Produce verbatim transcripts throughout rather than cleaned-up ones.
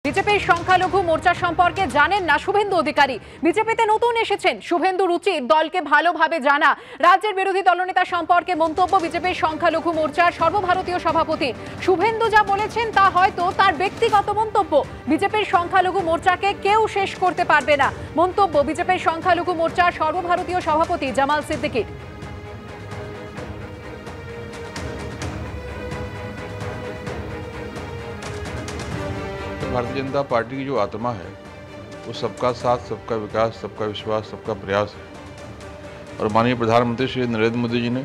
বিজেপির সংখ্যালঘু মোর্চা সম্পর্কে জানেন না শুভেন্দু অধিকারী। বিজেপিতে নতুন এসেছেন, শুভেন্দুর উচিত দলকে ভালোভাবে জানা। রাজ্যের বিরোধী দলনেতা সম্পর্কে মন্তব্য বিজেপির সংখ্যালঘু মোর্চার সর্বভারতীয় সভাপতি। শুভেন্দু যা বলেছেন তা হয়তো তার ব্যক্তিগত মন্তব্য। বিজেপির সংখ্যালঘু মোর্চাকে কেউ শেষ করতে পারবে না, মন্তব্য বিজেপির সংখ্যালঘু মোর্চার সর্বভারতীয় সভাপতি জামাল সিদ্দিকীর। भारतीय जनता पार्टी की जो आत्मा है वो सबका साथ, सबका विकास, सबका विश्वास, सबका प्रयास है। और माननीय प्रधानमंत्री श्री नरेंद्र मोदी जी ने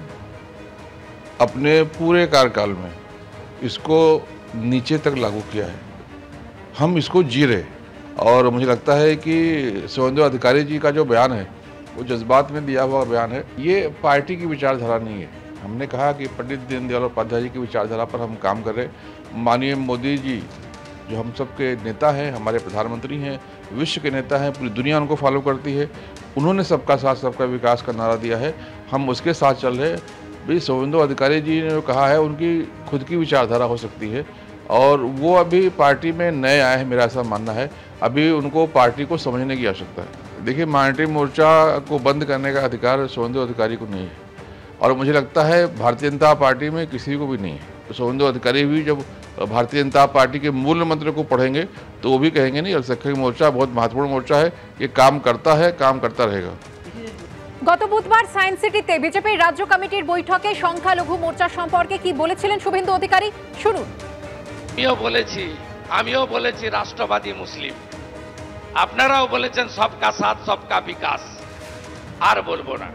अपने पूरे कार्यकाल में इसको नीचे तक लागू किया है। हम इसको जी रहे और मुझे लगता है कि शुभेंदु अधिकारी जी का जो बयान है वो जज्बात में दिया हुआ बयान है। ये पार्टी की विचारधारा नहीं है। हमने कहा कि पंडित दीनदयाल उपाध्याय जी की विचारधारा पर हम काम कर रहे। माननीय मोदी जी जो हम सब के नेता हैं, हमारे प्रधानमंत्री हैं, विश्व के नेता हैं, पूरी दुनिया उनको फॉलो करती है। उन्होंने सबका साथ, सबका विकास का नारा दिया है, हम उसके साथ चल रहे हैं। भाई शुभेंदु अधिकारी जी ने जो कहा है उनकी खुद की विचारधारा हो सकती है और वो अभी पार्टी में नए आए हैं, मेरा ऐसा मानना है। अभी उनको पार्टी को समझने की आवश्यकता है। देखिए, माइनॉरिटी मोर्चा को बंद करने का अधिकार शुभेंदु अधिकारी को नहीं है और मुझे लगता है भारतीय जनता पार्टी में किसी को भी नहीं है। तो शुभेंदु अधिकारी भी जब भारतीय जनता पार्टी के मूल मंत्र को पढ़ेंगे तो वो भी कहेंगे नहीं, अल्पसंख्यक मोर्चा बहुत महत्वपूर्ण मोर्चा है, ये काम करता है, काम करता रहेगा। গত বুধবার সায়েন্স সিটিতে বিজেপির রাজ্য কমিটির বৈঠকে সংখ্যালঘু মোর্চা সম্পর্কে কি বলেছিলেন শুভেন্দু অধিকারী, শুনুন। আমিও বলেছি আমিও বলেছি রাষ্ট্রবাদী মুসলিম, আপনারাও বলেছেন সবকা সাথ সবকা বিকাশ। আর বলবো না,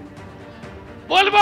বলবো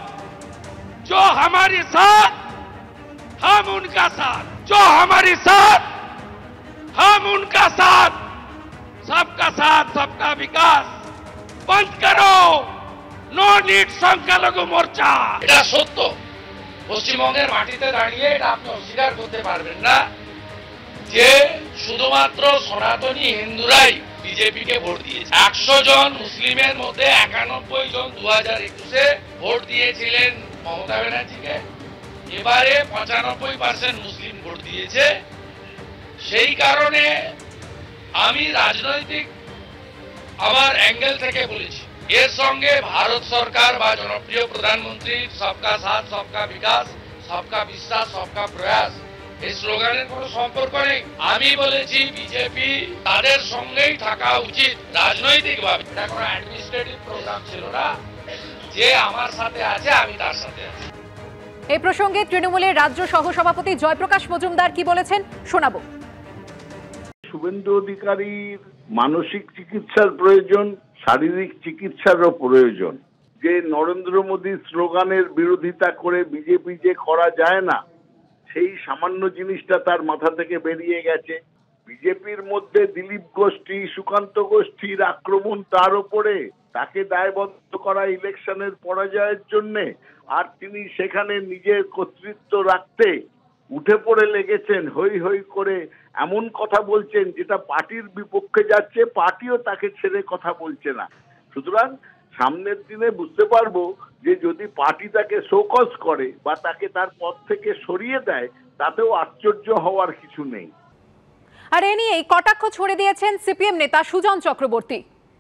जो हमारे साथ हम उनका साथ, जो हमारे साथ हम उनका साथ, सबका साथ सबका विकास। बंद करो नो नीड সংখ্যালঘু মোর্চা। এটা সত্য, পশ্চিমবঙ্গের মাটিতে দাঁড়িয়ে এটা আপনি অস্বীকার করতে পারবেন না যে শুধুমাত্র সনাতনী হিন্দুরাই বিজেপিকে ভোট দিয়েছে। একশো জন মুসলিমের মধ্যে একানব্বই জন দু হাজার একুশে ভোট দিয়েছিলেন মমতা ব্যানার্জিকে। এবারে পঁচানব্বই পার্সেন্ট মুসলিম ভোট দিয়েছে। সেই কারণে আমি রাজনৈতিক আমার অ্যাঙ্গেল থেকে বলেছি, এর সঙ্গে ভারত সরকার বা জনপ্রিয় প্রধানমন্ত্রী সবকা সাথ সবকা বিকাশ, সবকা বিশ্বাস, সবকা প্রয়াস এই স্লোগানের কোনো সম্পর্ক নেই। আমি বলেছি বিজেপি তাদের সঙ্গেই থাকা উচিত রাজনৈতিকভাবে। এটা কোনো অ্যাডমিনিস্ট্রেটিভ প্রোগ্রাম ছিল না যে আমার সাথে আছে আমি তার সাথে আছি। এই প্রসঙ্গে তৃণমূলের রাজ্য সহসভাপতি জয়প্রকাশ মজুমদার কি বলেছেন শোনাবো। শুভেন্দু অধিকারীর মানসিক চিকিৎসার প্রয়োজন, শারীরিক চিকিৎসারও প্রয়োজন। যে নরেন্দ্র মোদী স্লোগানের বিরোধিতা করে বিজেপি যে করা যায় না, সেই সামান্য জিনিসটা তার মাথা থেকে বেরিয়ে গেছে। বিজেপির মধ্যে দিলীপ গোষ্ঠী, সুকান্ত গোষ্ঠীর আক্রমণ তার উপরে, তাকে দায়বদ্ধ করা ইলেকশনের পরাজয়ের জন্যে, আর তিনি সেখানে নিজের কর্তৃত্ব রাখতে উঠে পড়ে লেগেছেন, হই হই করে এমন কথা বলছেন যেটা পার্টির বিপক্ষে যাচ্ছে, পার্টিও তাকে ছেড়ে কথা বলছে না। সুতরাং সামনের দিনে বুঝতে পারবো যে যদি পার্টি তাকে শোকজ করে বা তাকে তার পদ থেকে সরিয়ে দেয়, তাতেও আশ্চর্য হওয়ার কিছু নেই। আর এ নিয়ে কটাক্ষ ছড়ে দিয়েছেন সিপিএম নেতা সুজন চক্রবর্তী।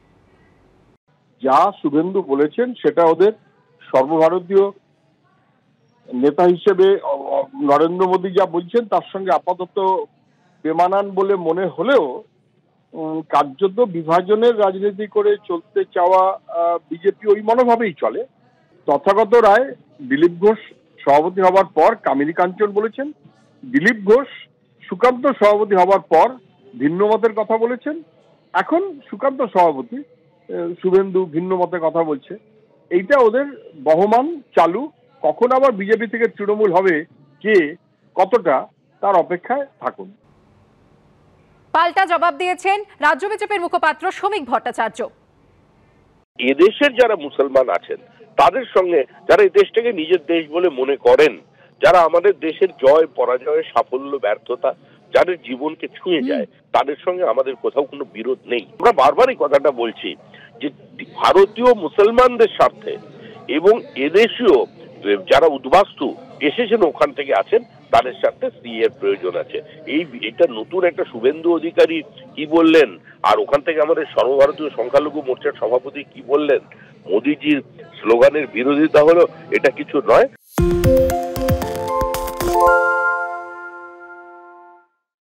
যা শুভেন্দু বলেছেন সেটা ওদের সর্বভারতীয় নেতা হিসেবে নরেন্দ্র মোদী যা বলছেন তার সঙ্গে আপাতত বেমানান বলে মনে হলেও কার্যত বিভাজনের রাজনীতি করে চলতে চাওয়া বিজেপি ওই মনোভাবেই চলে। তথাগত রায় দিলীপ ঘোষ সভাপতি হবার পর কামিনী কাঞ্চন বলেছেন, দিলীপ ঘোষ সুকান্ত সভাপতি হবার পর ভিন্ন মতের কথা বলেছেন, এখন সুকান্ত সভাপতি শুভেন্দু ভিন্ন মতের কথা বলছে। এইটা ওদের বহমান চালু। কখন আবার বিজেপি থেকে তৃণমূল হবে, কে কতটা, তার অপেক্ষায় থাকুন। পাল্টা জবাব দিয়েছেন রাজ্য বিজেপির মুখপাত্র শ্রমিক ভট্টাচার্য। এদেশের যারা মুসলমান আছেন তাদের সঙ্গে, যারা এই দেশটাকে নিজের দেশ বলে মনে করেন, যারা আমাদের দেশের জয় পরাজয় সাফল্য ব্যর্থতা যাদের জীবনকে ছুঁয়ে যায়, তাদের সঙ্গে আমাদের কোথাও কোনো বিরোধ নেই। আমরা বারবার এই কথাটা বলছি যে ভারতীয় মুসলমানদের স্বার্থে এবং এদেশীয় যারা উদ্বাস্তু এসেছেন ওখান থেকে আছেন তাদের সাথে সি এর প্রয়োজন আছে। এই এটা নতুন একটা শুভেন্দু অধিকারী কি বললেন, আর ওখান থেকে আমাদের সর্বভারতীয় সংখ্যালঘু মোর্চার সভাপতি কি বললেন, মোদিজির স্লোগানের বিরোধিতা হলো, এটা কিছু নয়।